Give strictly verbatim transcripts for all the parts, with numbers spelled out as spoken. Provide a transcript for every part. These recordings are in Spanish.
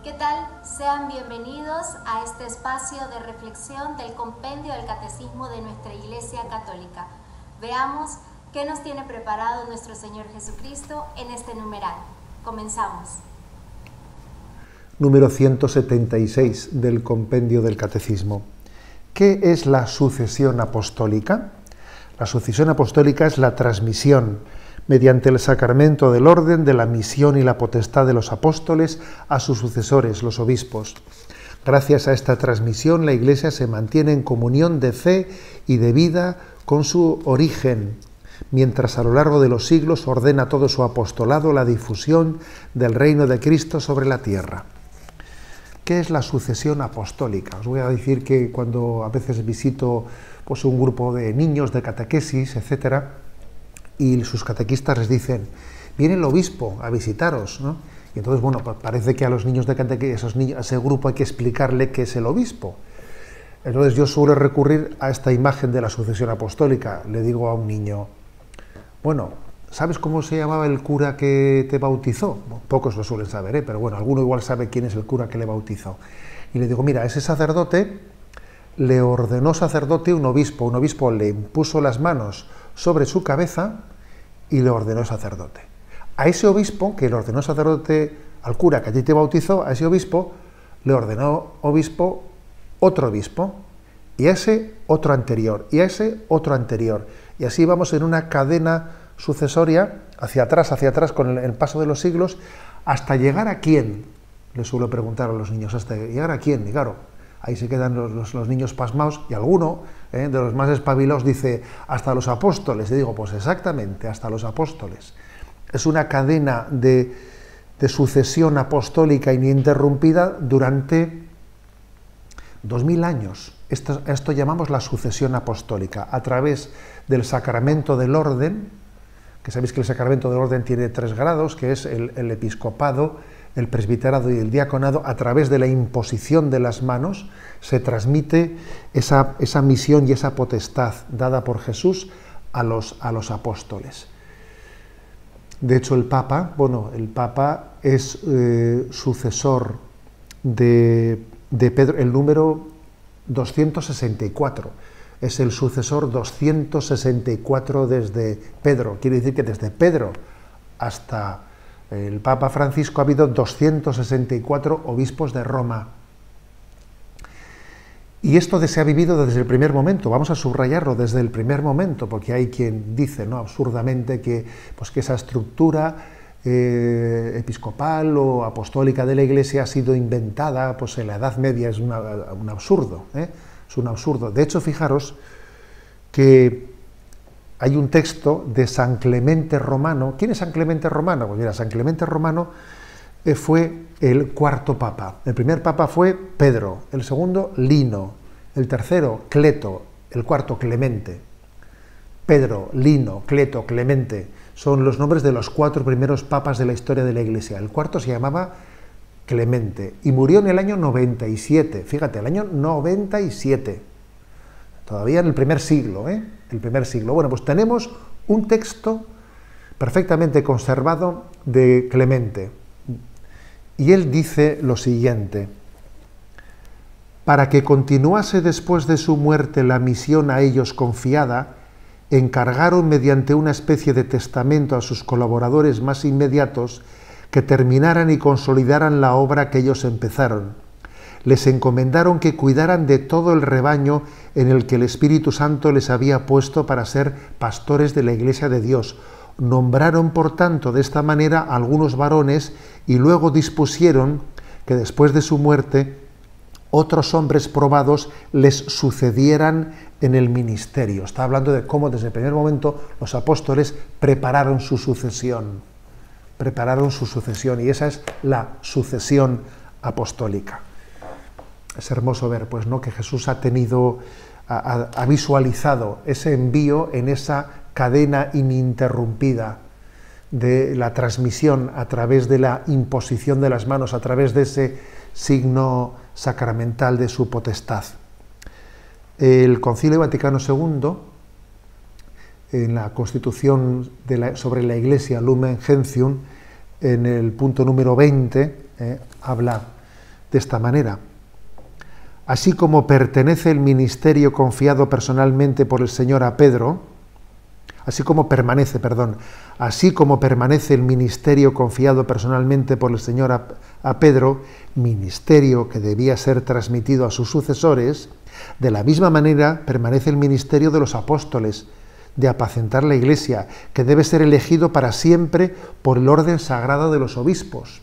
¿Qué tal? Sean bienvenidos a este espacio de reflexión del compendio del Catecismo de nuestra Iglesia Católica. Veamos qué nos tiene preparado nuestro Señor Jesucristo en este numeral. Comenzamos. Número ciento setenta y seis del compendio del Catecismo. ¿Qué es la sucesión apostólica? La sucesión apostólica es la transmisión mediante el sacramento del orden de la misión y la potestad de los apóstoles a sus sucesores, los obispos. Gracias a esta transmisión, la Iglesia se mantiene en comunión de fe y de vida con su origen, mientras a lo largo de los siglos ordena todo su apostolado la difusión del reino de Cristo sobre la tierra. ¿Qué es la sucesión apostólica? Os voy a decir que cuando a veces visito pues, un grupo de niños de catequesis, etcétera, y sus catequistas les dicen, viene el obispo a visitaros, ¿no? Y entonces, bueno, pues parece que a los niños de catequesis, esos niños, a ese grupo hay que explicarle qué es el obispo. Entonces yo suelo recurrir a esta imagen de la sucesión apostólica. Le digo a un niño, bueno, ¿sabes cómo se llamaba el cura que te bautizó? Bueno, pocos lo suelen saber, ¿eh? Pero bueno, alguno igual sabe quién es el cura que le bautizó. Y le digo, mira, ese sacerdote le ordenó sacerdote un obispo, un obispo le impuso las manos sobre su cabeza y le ordenó sacerdote. A ese obispo, que le ordenó sacerdote al cura que a ti te bautizó, a ese obispo le ordenó obispo otro obispo, y a ese otro anterior, y a ese otro anterior. Y así vamos en una cadena sucesoria, hacia atrás, hacia atrás, con el, el paso de los siglos, hasta llegar a quién, le suelo preguntar a los niños, hasta llegar a quién, y claro, ahí se quedan los, los, los niños pasmados, y alguno eh, de los más espabilados dice, hasta los apóstoles. Y digo, pues exactamente, hasta los apóstoles. Es una cadena de, de sucesión apostólica ininterrumpida durante dos mil años. Esto, esto llamamos la sucesión apostólica, a través del sacramento del orden, que sabéis que el sacramento del orden tiene tres grados, que es el, el episcopado, el presbiterado y el diaconado. A través de la imposición de las manos se transmite esa, esa misión y esa potestad dada por Jesús a los, a los apóstoles. De hecho, el Papa, bueno, el Papa es eh, sucesor de, de Pedro, el número doscientos sesenta y cuatro. Es el sucesor doscientos sesenta y cuatro desde Pedro. Quiere decir que desde Pedro hasta el Papa Francisco ha habido doscientos sesenta y cuatro obispos de Roma. Y esto se ha vivido desde el primer momento. Vamos a subrayarlo desde el primer momento, porque hay quien dice, ¿no?, absurdamente que, pues, que esa estructura eh, episcopal o apostólica de la Iglesia ha sido inventada pues, en la Edad Media. Es una, un absurdo, ¿eh? Es un absurdo. De hecho, fijaros que hay un texto de San Clemente Romano. ¿Quién es San Clemente Romano? Pues mira, San Clemente Romano eh, fue el cuarto papa. El primer papa fue Pedro, el segundo Lino, el tercero Cleto, el cuarto Clemente. Pedro, Lino, Cleto, Clemente son los nombres de los cuatro primeros papas de la historia de la Iglesia. El cuarto se llamaba Clemente y murió en el año noventa y siete. Fíjate, el año noventa y siete. Todavía en el primer siglo, ¿eh? El primer siglo. Bueno, pues tenemos un texto perfectamente conservado de Clemente. Y él dice lo siguiente: para que continuase después de su muerte la misión a ellos confiada, encargaron mediante una especie de testamento a sus colaboradores más inmediatos que terminaran y consolidaran la obra que ellos empezaron. Les encomendaron que cuidaran de todo el rebaño en el que el Espíritu Santo les había puesto para ser pastores de la Iglesia de Dios. Nombraron, por tanto, de esta manera a algunos varones y luego dispusieron que después de su muerte otros hombres probados les sucedieran en el ministerio. Está hablando de cómo desde el primer momento los apóstoles prepararon su sucesión. Prepararon su sucesión y esa es la sucesión apostólica. Es hermoso ver, pues, ¿no?, que Jesús ha tenido, ha, ha visualizado ese envío en esa cadena ininterrumpida de la transmisión a través de la imposición de las manos, a través de ese signo sacramental de su potestad. El Concilio Vaticano segundo, en la Constitución de la, sobre la Iglesia Lumen Gentium, en el punto número veinte, eh, habla de esta manera. Así como pertenece el ministerio confiado personalmente por el Señor a Pedro, así como permanece, perdón, así como permanece el ministerio confiado personalmente por el Señor a, a Pedro, ministerio que debía ser transmitido a sus sucesores, de la misma manera permanece el ministerio de los apóstoles, de apacentar la Iglesia, que debe ser elegido para siempre por el orden sagrado de los obispos.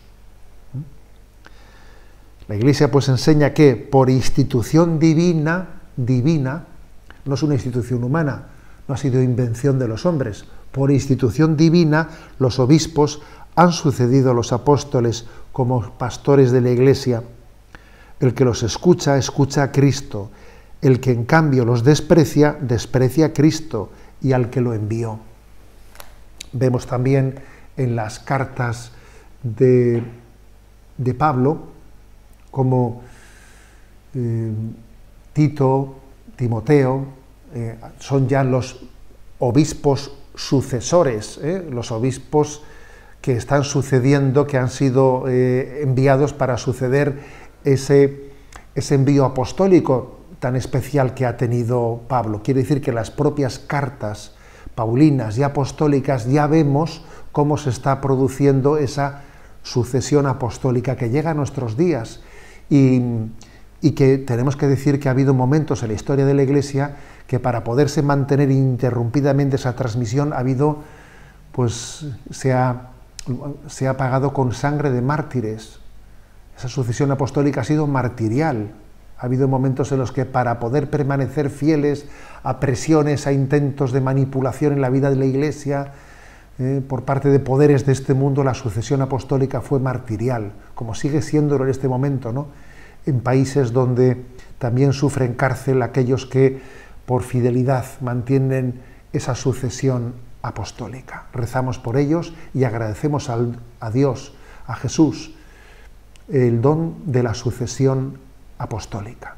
La Iglesia pues enseña que por institución divina, divina, no es una institución humana, no ha sido invención de los hombres, por institución divina los obispos han sucedido a los apóstoles como pastores de la Iglesia. El que los escucha, escucha a Cristo, el que en cambio los desprecia, desprecia a Cristo y al que lo envió. Vemos también en las cartas de, de Pablo, como eh, Tito, Timoteo, eh, son ya los obispos sucesores, eh, los obispos que están sucediendo, que han sido eh, enviados para suceder ese, ese envío apostólico tan especial que ha tenido Pablo. Quiere decir que las propias cartas paulinas y apostólicas ya vemos cómo se está produciendo esa sucesión apostólica que llega a nuestros días. Y, y que tenemos que decir que ha habido momentos en la historia de la Iglesia que para poderse mantener ininterrumpidamente esa transmisión ha habido, pues se ha, se ha pagado con sangre de mártires. Esa sucesión apostólica ha sido martirial. Ha habido momentos en los que para poder permanecer fieles a presiones, a intentos de manipulación en la vida de la Iglesia, Eh, por parte de poderes de este mundo, la sucesión apostólica fue martirial, como sigue siéndolo en este momento, ¿no? En países donde también sufren cárcel aquellos que por fidelidad mantienen esa sucesión apostólica. Rezamos por ellos y agradecemos al, a Dios, a Jesús, el don de la sucesión apostólica.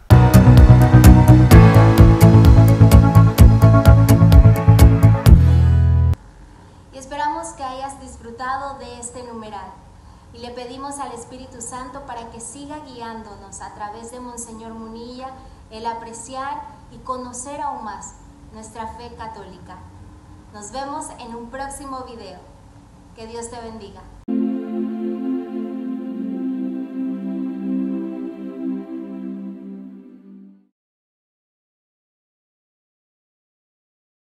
Esperamos que hayas disfrutado de este numeral y le pedimos al Espíritu Santo para que siga guiándonos a través de Monseñor Munilla el apreciar y conocer aún más nuestra fe católica. Nos vemos en un próximo video. Que Dios te bendiga.